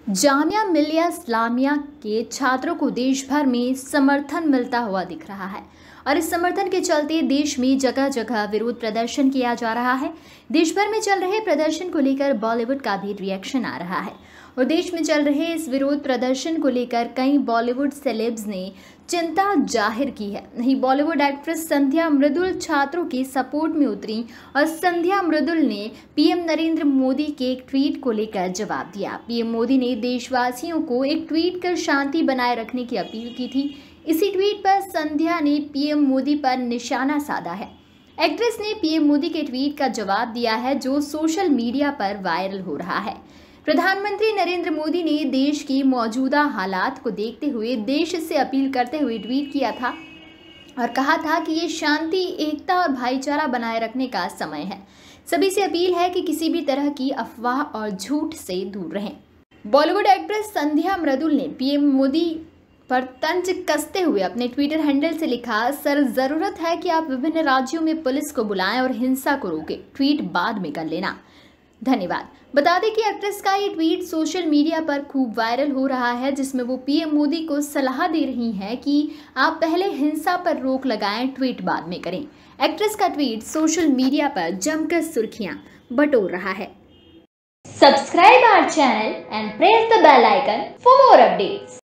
जामिया मिलिया इस्लामिया के छात्रों को देश भर में समर्थन मिलता हुआ दिख रहा है और इस समर्थन के चलते देश में जगह जगह विरोध प्रदर्शन किया जा रहा है। देश भर में चल रहे प्रदर्शन को लेकर बॉलीवुड का भी रिएक्शन आ रहा है और देश में चल रहे इस विरोध प्रदर्शन को लेकर कई बॉलीवुड सेलेब्स ने चिंता जाहिर की है। वहीं बॉलीवुड एक्ट्रेस संध्या मृदुल छात्रों के सपोर्ट में उतरी और संध्या मृदुल ने पीएम नरेंद्र मोदी के एक ट्वीट को लेकर जवाब दिया। पीएम मोदी ने देशवासियों को एक ट्वीट कर शांति बनाए रखने की अपील की थी। इसी ट्वीट पर संध्या ने पीएम मोदी पर निशाना साधा है। एक्ट्रेस ने पीएम मोदी के ट्वीट का जवाब दिया है जो सोशल मीडिया पर वायरल हो रहा है। प्रधानमंत्री नरेंद्र मोदी ने देश की मौजूदा हालात को देखते हुए देश से अपील करते हुए ट्वीट किया था और कहा था कि ये शांति, एकता और भाईचारा बनाए रखने का समय है। सभी से अपील है कि किसी भी तरह की अफवाह और झूठ से दूर रहें। बॉलीवुड एक्ट्रेस संध्या मृदुल ने पीएम मोदी पर तंज कसते हुए अपने ट्विटर हैंडल से लिखा, सर जरूरत है कि आप विभिन्न राज्यों में पुलिस को बुलाएं और हिंसा को रोकें। ट्वीट बाद में कर लेना। धन्यवाद। बता दें कि एक्ट्रेस का ये ट्वीट सोशल मीडिया पर खूब वायरल हो रहा है, जिसमें वो पीएम मोदी को सलाह दे रही हैं कि आप पहले हिंसा पर रोक लगाएं, ट्वीट बाद में करें। एक्ट्रेस का ट्वीट सोशल मीडिया पर जमकर सुर्खियां बटोर रहा है। Subscribe our channel and press the bell icon for more updates.